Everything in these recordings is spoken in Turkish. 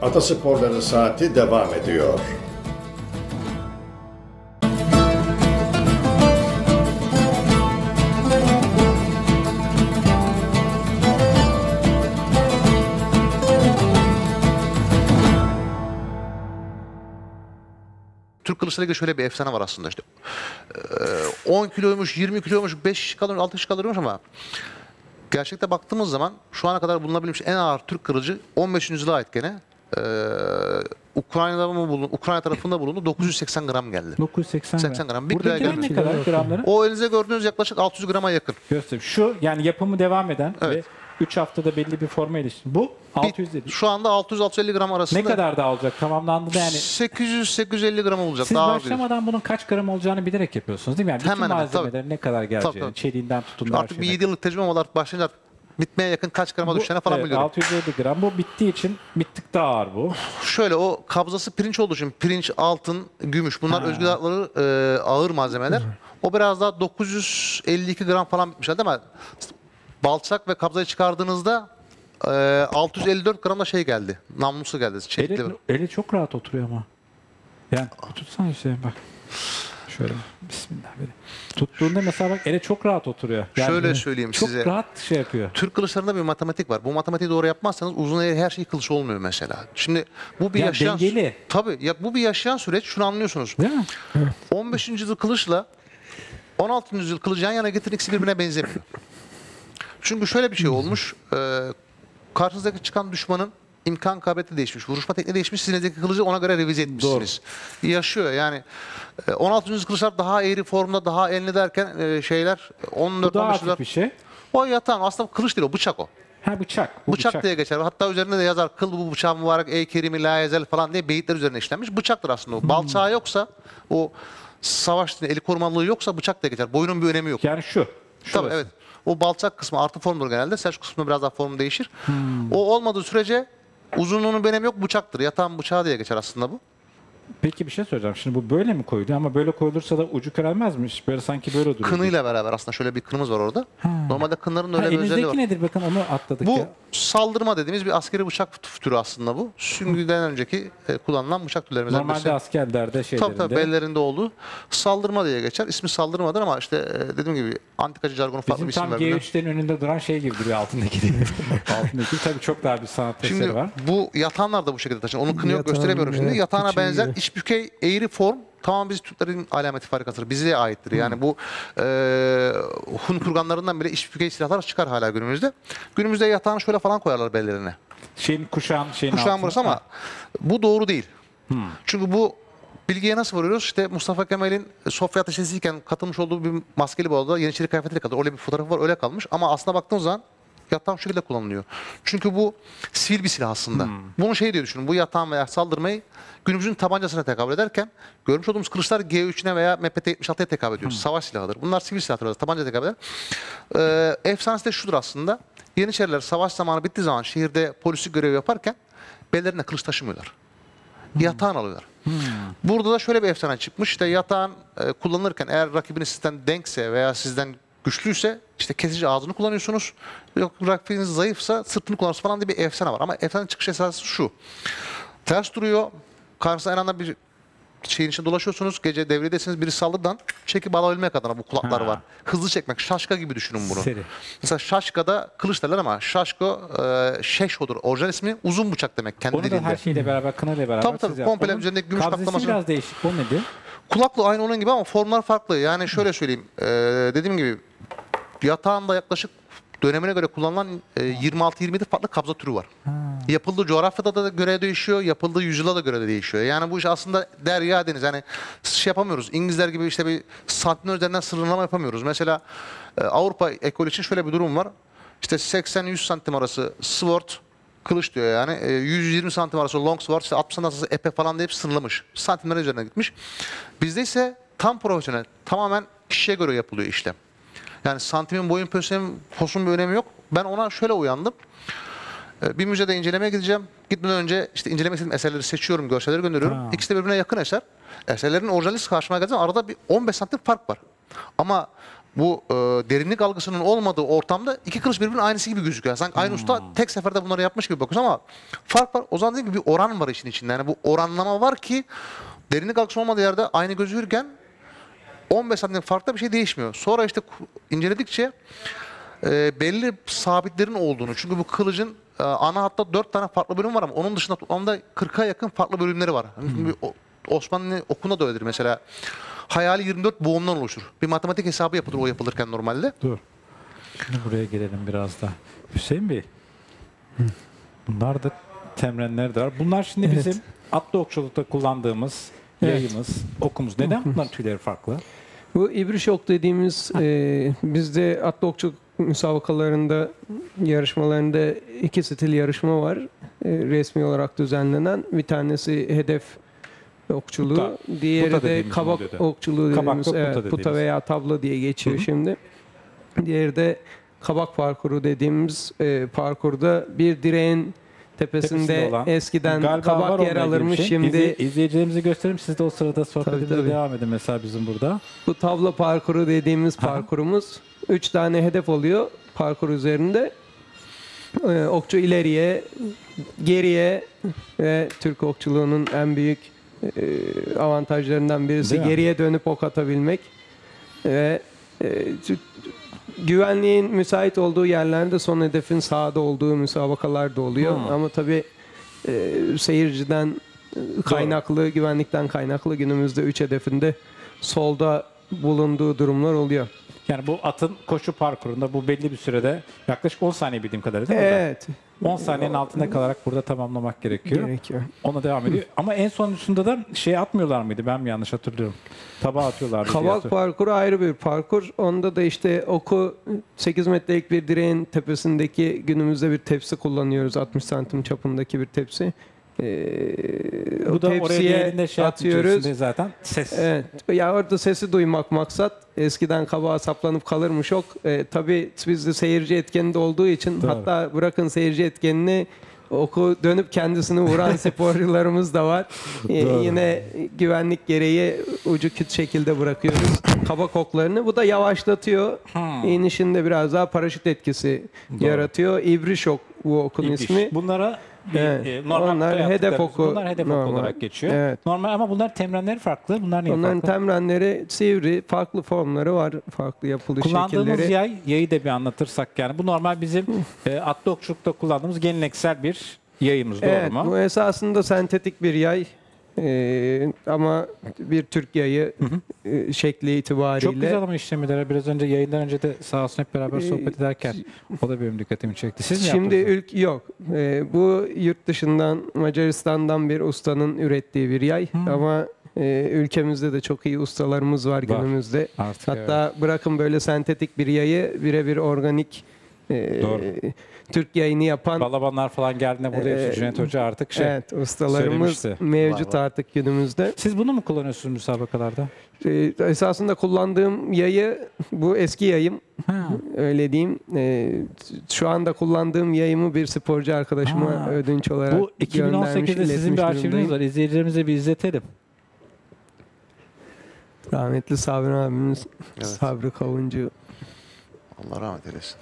Atasporları saati devam ediyor. Türk kılıçlarıyla ilgili şöyle bir efsane var aslında işte. 10 kiloymuş, 20 kiloymuş, 5 kişi kalırmış, 6 kişi kalırmış ama gerçekte baktığımız zaman şu ana kadar bulunabilmiş en ağır Türk kılıcı 15. yüzyıla ait gene. Ukrayna'da mı bulundu? Ukrayna tarafında bulundu. 980 gram geldi. 980 gram. Bir kiloya Buradakiler ne gelmiş. kadar gramları? O elinize gördüğünüz yaklaşık 600 grama yakın. Göstereyim. Şu yani yapımı devam eden Evet. ve 3 haftada belli bir forma erişti. Bu 600 dedi. Şu anda 600-650 gram arasında. Ne kadar da alacak tamamlandı da yani. 800-850 gram olacak. Siz daha ağır gelir. başlamadan bunun kaç gram olacağını bilerek yapıyorsunuz değil mi? Yani bütün Hemen hemen, malzemelerin ne kadar geleceğini, Tabii. çeliğinden tutun da her Artık bir şeyine. 7 yıllık tecrübem olarak başlayınca bitmeye yakın kaç grama düşeceğine falan Evet, biliyorum. 650 gram. Bu bittiği için bir tık daha ağır bu. Şöyle o kabzası pirinç olduğu için pirinç, altın, gümüş bunlar Ha. özgül adları ağır malzemeler. O biraz daha 952 gram falan bitmiş halde ama balçak ve kabzayı çıkardığınızda 654 gram da şey geldi. Namlusu geldi. Çelikli. Eli çok rahat oturuyor ama. Yani tutsana işte bak. Şöyle bismillah böyle. Tuttuğunda mesela bak ele çok rahat oturuyor. Yani Şöyle söyleyeyim çok size. rahat şey yapıyor. Türk kılıçlarında bir matematik var. Bu matematiği doğru yapmazsanız uzun her şey kılıç olmuyor mesela. Şimdi bu bir Ya yaşayan dengeli. Tabii ya bu bir yaşayan süreç. Şunu anlıyorsunuz. Değil mi? 15. yüzyıl kılıçla 16. yüzyıl kılıcı yan yana getirin, ikisi birbirine benzemiyor. Çünkü şöyle bir şey olmuş. Karşınızdaki çıkan düşmanın imkan kabiliyeti değişmiş. Vuruşma tekniği değişmiş. Siz elinizdeki kılıcı ona göre revize etmişsiniz. Yaşıyor yani. 16. yüzyıl kılıçlar daha eğri formda, daha enli derken şeyler Bu 14 daha 15 hafif bir şey. O yatan aslında kılıç değil, o bıçak o. Ha bıçak. Bu Bıçak diye geçer. Hatta üzerinde de yazar kıl bu bıçağın mübarek ey kerimi la ezel falan diye beyitler üzerine işlenmiş. Bıçaktır aslında o. Balçağı yoksa o savaş eli korumalılığı yoksa bıçak diye geçer. Boyunun bir önemi yok. Yani şu. Tabii Şurası. evet. O balçak kısmı artı formdur genelde. Selçuk kısmında biraz daha formu değişir. O olmadığı sürece uzunluğunun bir önemi yok, bıçaktır. Yatağın bıçağı diye geçer aslında bu. Peki bir şey söyleyeceğim. Şimdi bu böyle mi koyuluyor ama böyle koyulursa da ucu körelmez mi? Böyle sanki böyle duruyor. Kınıyla beraber aslında şöyle bir kınımız var orada. Normalde kınların da öyle bir özelliği var. Elinizdeki nedir? Bakın onu atladık Bu ya. saldırma dediğimiz bir askeri bıçak türü aslında bu. Süngüden önceki kullanılan bıçak türlerimizden birisi. Normalde askerlerde şeylerinde. Tabii bellerinde olduğu saldırma diye geçer. İsmi saldırmadır ama işte dediğim gibi antikacı jargonu farklı Bizim bir isim tam verdiler. G3'lerin önünde duran şey gibi duruyor altındaki değil mi? Altındaki tabii çok daha bir sanat eseri Şimdi var. bu yatanlar da bu şekilde taşınır. Onun kını yok Yatağın, gösteremiyorum şimdi. evet, Yatağına içeri benzer giriyor. iç bükey eğri form tamamen biz Türklerin alameti farikasıdır. Bize aittir. Yani bu Hun kurganlarından bile iç bükey silahlar çıkar hala günümüzde. Günümüzde yatağını şöyle falan koyarlar bellerine. Şeyin şeyin Kuşağın altına. burası ama bu doğru değil. Çünkü bu bilgiye nasıl varıyoruz? İşte Mustafa Kemal'in Sofya Ateşesi'yken katılmış olduğu bir maskeli balada Yeniçeri kıyafetiyle kalır. Öyle bir fotoğrafı var, öyle kalmış. Ama aslına baktığınız zaman yatağın şu şekilde kullanılıyor. Çünkü bu sivil bir silah aslında. Bunu şey diye düşünün. Bu yatağın veya saldırmayı günümüzün tabancasına tekabül ederken görmüş olduğumuz kılıçlar G3'üne veya MPT-76'ya tekabül ediyor. Savaş silahıdır. Bunlar sivil silahlar. Tabanca tekabül eder. Efsanesi de şudur aslında. Yeniçeriler savaş zamanı bittiği zaman şehirde polislik görevi yaparken bellerine kılıç taşımıyorlar. Yatağın alıyorlar. Burada da şöyle bir efsane çıkmış. İşte yatağın kullanılırken eğer rakibiniz sizden denkse veya sizden güçlüyse işte kesici ağzını kullanıyorsunuz. Yok rakibiniz zayıfsa sırtını kullanırsınız falan diye bir efsane var. Ama efsanenin çıkış esası şu. Ters duruyor. Karşısında en anda bir şeyin içinde dolaşıyorsunuz. Gece devredesiniz. Biri saldırıdan çekip alabilmek adına bu kulaklar Ha. var. Hızlı çekmek. Şaşka gibi düşünün bunu. Seri. Mesela şaşkada kılıç derler ama şaşko şeşodur. Orijinal ismi uzun bıçak demek kendi Onu da dilinde. her şeyle beraber, kınayla beraber Tabii, siz komple yaptınız. üzerindeki gümüş Kabzesi kaplaması. biraz değişik. O nedir? Kulaklı aynı onun gibi ama formlar farklı. Yani şöyle söyleyeyim. Dediğim gibi yatağında yaklaşık dönemine göre kullanılan 26-27 farklı kabza türü var. Yapıldığı coğrafyada da göre değişiyor, yapıldığı yüzyıla da göre de değişiyor. Yani bu iş aslında derya deniz. Yani şey yapamıyoruz. İngilizler gibi işte bir santim üzerinden sınırlama yapamıyoruz. Mesela Avrupa ekolü için şöyle bir durum var. İşte 80-100 santim arası sword, kılıç diyor yani. 120 santim arası long sword, işte 60 santim arası epee falan deyip sınırlamış. Santimler üzerine gitmiş. Bizde ise tam profesyonel, tamamen kişiye göre yapılıyor işlem. Yani santimin, boyun, posun bir önemi yok. Ben ona şöyle uyandım. Bir müzede incelemeye gideceğim. Gitmeden önce işte incelemek istediğim eserleri seçiyorum, görselleri gönderiyorum. Ha. İkisi de birbirine yakın eser. Eserlerin orijinali karşıma geldiği zaman arada bir 15 santim fark var. Ama bu derinlik algısının olmadığı ortamda iki kılıç birbirinin aynısı gibi gözüküyor. Sanki aynı usta tek seferde bunları yapmış gibi bakıyorsun ama fark var. O zaman dediğim gibi bir oran var işin içinde. Yani bu oranlama var ki derinlik algısı olmadığı yerde aynı gözükürken 15 santim farklı bir şey değişmiyor. Sonra işte inceledikçe belli sabitlerin olduğunu. Çünkü bu kılıcın ana hatta 4 tane farklı bölüm var ama onun dışında toplamda 40'a yakın farklı bölümleri var. Çünkü Osmanlı okunda da öyledir mesela. Hayali 24 boğumdan oluşur. Bir matematik hesabı yapılır o yapılırken normalde. Dur. Şimdi buraya gelelim biraz da. Hüseyin Bey. Bunlar da temrenler de var. Bunlar şimdi bizim atlı okçulukta kullandığımız yayımız, okumuz. Neden bunların tüyleri farklı? Bu İbriş ok dediğimiz bizde atlı okçuluk müsabakalarında, yarışmalarında iki stil yarışma var. Resmi olarak düzenlenen. Bir tanesi hedef okçuluğu, Puta. diğeri Puta de dediğimiz kabak oluyor da. okçuluğu Kabak dediğimiz. ve puta Evet, dediğimiz. puta veya tabla diye geçiyor şimdi. Diğeri de kabak parkuru dediğimiz parkurda bir direğin tepesinde olan. eskiden Galiba var kabak yer onunla ilgili bir alırmış. şey. Şimdi İzleyicilerimize gösterelim. Siz de o sırada sohbetimize tabii. devam edin mesela bizim burada. bu tabla parkuru dediğimiz parkurumuz 3 tane hedef oluyor parkur üzerinde. Okçu ileriye, geriye ve Türk okçuluğunun en büyük avantajlarından birisi Değil mi? geriye dönüp ok atabilmek ve güvenliğin müsait olduğu yerlerde son hedefin sağda olduğu müsabakalar da oluyor. Ama tabii seyirciden kaynaklı, güvenlikten kaynaklı günümüzde 3 hedefinde solda bulunduğu durumlar oluyor. Yani bu atın koşu parkurunda bu belli bir sürede yaklaşık 10 saniye bildiğim kadarıyla değil mi? Evet. 10 saniyenin altında kalarak burada tamamlamak gerekiyor. Gerekiyor. Ona devam ediyor. Ama en sonucunda da şey atmıyorlar mıydı? Ben mi yanlış hatırlıyorum? Tabağa atıyorlardı diye Kabak hatırlıyorum. parkuru ayrı bir parkur. Onda da işte oku 8 metrelik bir direğin tepesindeki günümüzde bir tepsi kullanıyoruz. 60 santim çapındaki bir tepsi. O Bu da oraya tepsiye diğerinde şey atıyoruz. Zaten ses. Evet. Ya orada sesi duymak maksat. Eskiden kabağa saplanıp kalırmış ok. Tabii bizde seyirci etkeni de olduğu için Doğru. hatta bırakın seyirci etkenini oku dönüp kendisini vuran sporcularımız da var. Yine güvenlik gereği ucu küt şekilde bırakıyoruz kabak oklarını. Bu da yavaşlatıyor. İnişinde biraz daha paraşüt etkisi yaratıyor. İbriş ok bu okun İbriş. ismi. Bunlara Evet. normal Onlar kaya hedef attıklarımız, oku. Bunlar hedef oku Normal. olarak geçiyor. Evet. Normal ama bunlar temrenleri farklı. Bunlar niye Onların farklı? temrenleri sivri, farklı formları var, farklı yapılış Kullandığımız şekilleri. yayı da bir anlatırsak yani. Bu normal bizim atlı okçulukta kullandığımız geleneksel bir yayımız, doğru Evet, mu? bu esasında sentetik bir yay. Ama bir Türk yayı şekli itibariyle. Çok güzel ama işlemeleri. Biraz önce yayından önce de sağ olsun hep beraber sohbet ederken o da benim dikkatimi çekti. Siz mi Şimdi yaptınız? yok. Bu yurt dışından, Macaristan'dan bir ustanın ürettiği bir yay. Ama ülkemizde de çok iyi ustalarımız var günümüzde. Artık Hatta bırakın böyle sentetik bir yayı birebir organik Doğru. Türk yayını yapan Balabanlar falan geldiğinde burada hepsi Cüneyt Hoca artık şey. evet, ustalarımız söylemişti. mevcut artık günümüzde. Siz bunu mu kullanıyorsunuz müsabakalarda? Esasında kullandığım yayı bu eski yayım. Ha. Öyle diyeyim. Şu anda kullandığım yayımı bir sporcu arkadaşıma Ha. ödünç olarak Bu göndermiş, 2018'de sizin bir iletmiş arşiviniz durumdayım. var. İzleyicilerimize bir izletelim. Rahmetli Sabri abimiz, Evet. Sabri Kavuncu. Allah rahmet eylesin.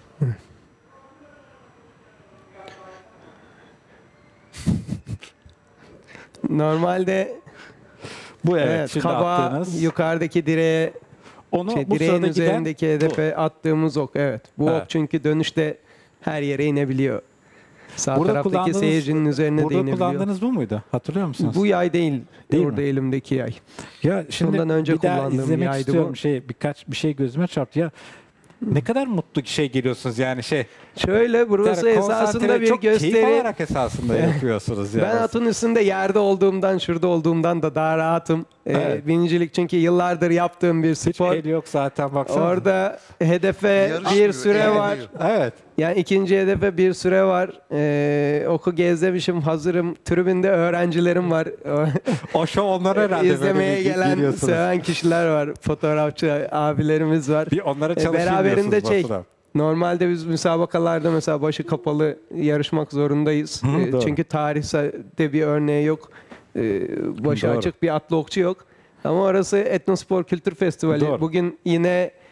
Normalde Bu evet, evet, şimdi kabağa attığınız. yukarıdaki direğe Onu bu direğin sırada giden üzerindeki hedefe attığımız ok. Evet. Bu Evet. ok çünkü dönüşte her yere inebiliyor. Sağ Burada taraftaki kullandığınız- seyircinin üzerine de burada inebiliyor. kullandığınız bu muydu? Hatırlıyor musunuz? Bu yay değil. Değil Orada mi? elimdeki yay. Ya şimdi Bundan önce bir daha kullandığım izlemek yaydı istiyorum. bu. Bir şey gözüme çarptı. Ya ne kadar mutlu şey geliyorsunuz yani şey. Şöyle burası Yani esasında konsantre, bir çok keyif gösteri. alarak esasında yapıyorsunuz ya. Ben atın üstünde yerde olduğumdan, şurada olduğumdan da daha rahatım. Evet. Binicilik çünkü yıllardır yaptığım bir Hiç spor. el yok zaten baksana. Orada hedefe Yarışmıyor, bir süre eğleniyor. var. Evet. Yani ikinci hedefe bir süre var. Oku gezlemişim, hazırım. Tribünde öğrencilerim var. O şov onlara herhalde İzlemeye böyle gelen, geliyorsunuz. seven kişiler var. Fotoğrafçı abilerimiz var. Bir onlara çalışayım Beraberinde diyorsunuz çek. Batu'da. Normalde biz müsabakalarda mesela başı kapalı yarışmak zorundayız. doğru. Çünkü tarihte bir örneği yok. Başı Doğru. açık bir atlı okçu yok. Ama orası Etnospor Kültür Festivali. Doğru. Bugün yine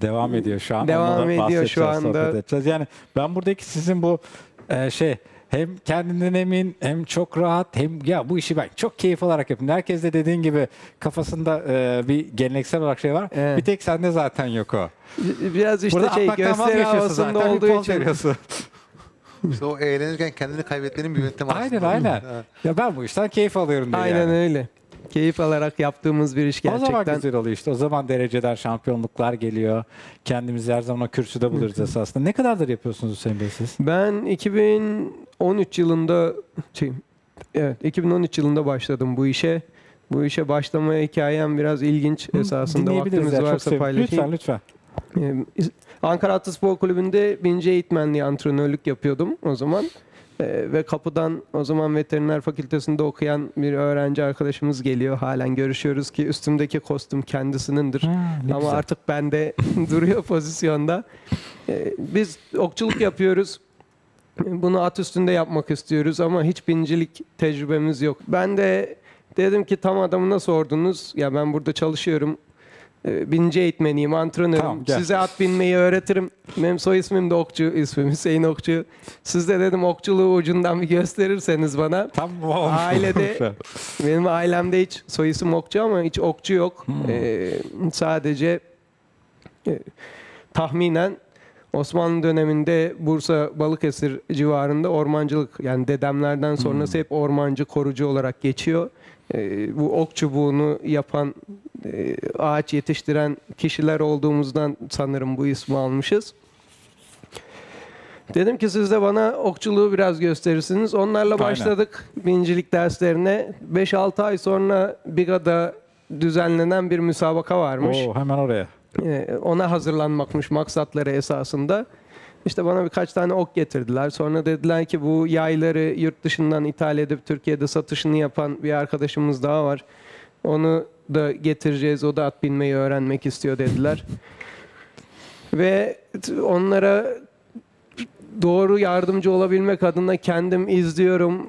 Devam ediyor şu an. Devam Ondan ediyor bahsedeceğiz, şu anda. sohbet edeceğiz. Yani ben buradaki sizin bu hem kendinden emin hem çok rahat hem ya bu işi ben çok keyif alarak yapıyorum. Herkes de dediğin gibi kafasında bir geleneksel olarak şey var. Evet. Bir tek sende zaten yok o. Biraz işte Burada atmaktan gösteri vazgeçiyorsun havasında zaten, bir olduğu poz için. veriyorsun. İşte o eğlenirken kendini kaybetmenin bir yöntemi aslında. Aynen. Ya ben bu işten keyif alıyorum diye Aynen yani. öyle. Keyif alarak yaptığımız bir iş O zaman gerçekten. güzel oluyor işte. O zaman dereceler, şampiyonluklar geliyor. Kendimizi her zaman o kürsüde buluruz esasında. Ne kadardır yapıyorsunuz Hüseyin Bey siz? Ben 2013 yılında evet 2013 yılında başladım bu işe. Bu işe başlamaya hikayem biraz ilginç esasında. Dinleyebiliriz Vaktimiz ya, çok varsa sevinirim. paylaşayım. Lütfen. Ankara Ataspor Kulübü'nde binci eğitmenliği, antrenörlük yapıyordum o zaman. Ve kapıdan o zaman veteriner fakültesinde okuyan bir öğrenci arkadaşımız geliyor. Halen görüşüyoruz ki üstümdeki kostüm kendisinindir. Ne Ama güzel. artık bende duruyor pozisyonda. Biz okçuluk yapıyoruz. Bunu at üstünde yapmak istiyoruz ama hiç bincilik tecrübemiz yok. Ben de dedim ki tam adamına sordunuz. Ya ben burada çalışıyorum. Binci eğitmeniyim, antrenörüm. Tamam, gel. Size at binmeyi öğretirim. Benim soy ismim de Okçu, ismim Hüseyin Okçu. Siz de dedim okçuluğu ucundan bir gösterirseniz bana. Tam bu olmuş. Ailede, benim ailemde hiç soy isim Okçu ama hiç okçu yok. Sadece tahminen Osmanlı döneminde Bursa, Balıkesir civarında ormancılık, yani dedemlerden sonrası hep ormancı, korucu olarak geçiyor. Bu ok çubuğunu yapan, ağaç yetiştiren kişiler olduğumuzdan sanırım bu ismi almışız. Dedim ki siz de bana okçuluğu biraz gösterirsiniz. Onlarla Aynen. başladık bincilik derslerine. 5-6 ay sonra Biga'da düzenlenen bir müsabaka varmış. Oo, hemen oraya. Ona hazırlanmakmış maksatları esasında. İşte bana birkaç tane ok getirdiler. Sonra dediler ki bu yayları yurt dışından ithal edip Türkiye'de satışını yapan bir arkadaşımız daha var. Onu da getireceğiz. O da at binmeyi öğrenmek istiyor dediler. Ve onlara doğru yardımcı olabilmek adına kendim izliyorum.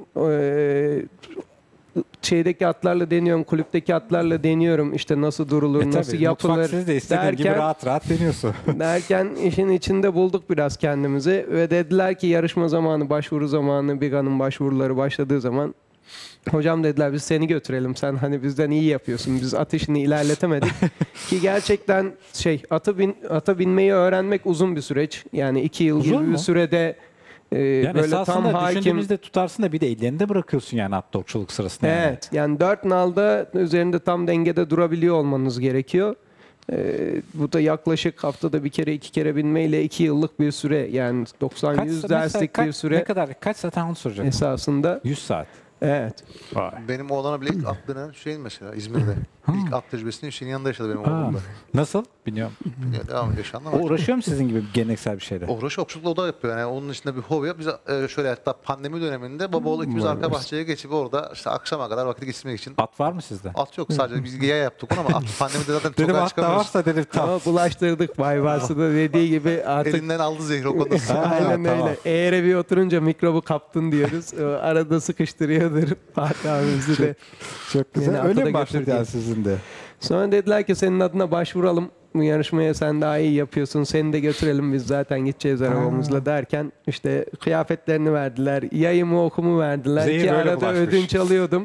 Şeydeki atlarla deniyorum, kulüpteki atlarla deniyorum. İşte nasıl durulur, nasıl Tabii, yapılır mutfak siz de istediğin gibi rahat rahat deniyorsun. derken işin içinde bulduk biraz kendimizi ve dediler ki yarışma zamanı, başvuru zamanı, Biga'nın başvuruları başladığı zaman hocam dediler biz seni götürelim. Sen hani bizden iyi yapıyorsun. Biz at işini ilerletemedik. Ki gerçekten ata binmeyi öğrenmek uzun bir süreç. Yani 2 yıl Uzun gibi bir mu? sürede Yani böyle tam esasında hakim. düşündüğümüzde tutarsın da bir de ellerinde bırakıyorsun yani at okçuluk sırasında. yani. Evet. Yani 4 nalda üzerinde tam dengede durabiliyor olmanız gerekiyor. Bu da yaklaşık haftada bir kere 2 kere binmeyle 2 yıllık bir süre. Yani 90-100 mesela derslik bir Ne süre kadar? Kaç saat onu soracağım. esasında. 100 saat. Evet. Vay. Benim oğlana bile ilk attığını Hüseyin mesela İzmir'de. İlk at tecrübesini Hüseyin'in yanında yaşadı benim Aa, oğlum da. nasıl? Bilmiyorum. Ya, devam ediyor şu anda O ama. uğraşıyor mu sizin gibi geleneksel bir şeyle? Uğraşı okçulukla o da yapıyor. Yani onun içinde bir hobi yok. Biz şöyle hatta pandemi döneminde baba oğlu ikimiz arka bahçeye geçip orada işte akşama kadar vakit geçirmek için. At var mı sizde? At yok sadece biz yaya yaptık onu ama at pandemide zaten Dedim sokağa at da çıkamıyoruz. varsa dedim tam. Ama bulaştırdık Baybars'ı da dediği gibi artık. Elinden aldı zehri o konuda. Aynen tamam. öyle. Eğere bir oturunca mikrobu kaptın diyoruz. Arada sıkıştırıyordur Fatih abimizi de. Çok Beni güzel. ata Öyle da mi başladı götürdü. yani sizin de? Sonra dediler ki senin adına başvuralım. Bu yarışmaya sen daha iyi yapıyorsun. Seni de götürelim biz zaten gideceğiz arabamızla derken işte kıyafetlerini verdiler. Yayımı okumu verdiler Zehir ki öyle arada bulaşmış. ödünç alıyordum.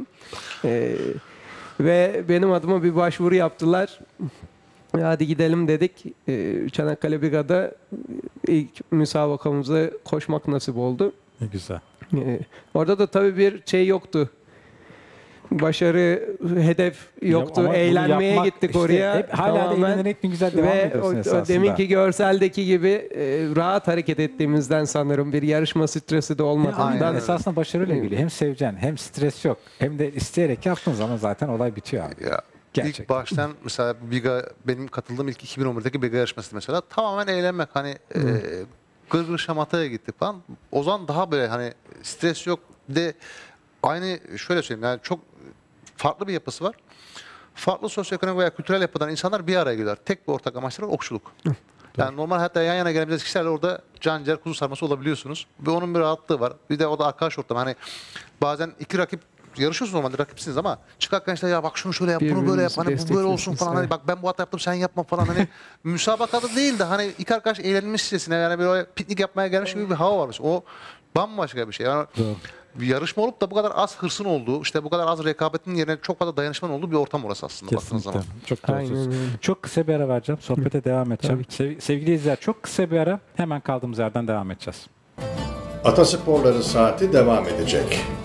Ve benim adıma bir başvuru yaptılar. Hadi gidelim dedik. Çanakkale Biga'da ilk müsabakamıza koşmak nasip oldu. Ne güzel. Orada da tabii bir şey yoktu. Başarı, hedef yoktu. Ama bunu Eğlenmeye yapmak gittik işte oraya. hep hala da Tamamen. eğlenerek mi güzel devam Ve ediyorsun o esasında. deminki görseldeki gibi rahat hareket ettiğimizden sanırım bir yarışma stresi de olmadığından. Aynen. Esasında başarıyla ilgili hem sevecen hem stres yok hem de isteyerek yaptığın zaman zaten olay bitiyor abi. Ya, Gerçekten. ilk baştan mesela benim katıldığım ilk 2011'deki Biga yarışması mesela tamamen eğlenmek hani gırgır şamataya gittik falan. O zaman daha böyle hani stres yok de aynı şöyle söyleyeyim yani çok farklı bir yapısı var. Farklı sosyoekonomik veya kültürel yapıdan insanlar bir araya geliyorlar. Tek bir ortak amaçları okçuluk. Yani normal hatta yan yana gelebileceğiniz kişilerle orada can ciğer kuzu sarması olabiliyorsunuz. Ve onun bir rahatlığı var. Bir de o da arkadaş ortamı. Hani bazen iki rakip yarışıyorsunuz normalde, rakipsiniz ama çıkarken işte ya bak şunu şöyle yap, bunu böyle Birbirinizi yap, hani bu böyle olsun destekliyorsunuz, falan, hani evet. bak ben bu hata yaptım sen yapma falan, hani müsabakada değil de hani iki arkadaş eğlenmişçesine, yani böyle piknik yapmaya gelmiş gibi bir hava var. O bambaşka bir şey. Yani Doğru. bir yarışma olup da bu kadar az hırsın olduğu, işte bu kadar az rekabetin yerine çok fazla dayanışmanın olduğu bir ortam orası aslında baktığınız Kesinlikle. zaman. Çok doğru Aynen söylüyorsun. öyle. Çok kısa bir ara vereceğim. Sohbete devam edeceğim. Sevgili izleyiciler, çok kısa bir ara, hemen kaldığımız yerden devam edeceğiz. Atasporları saati devam edecek.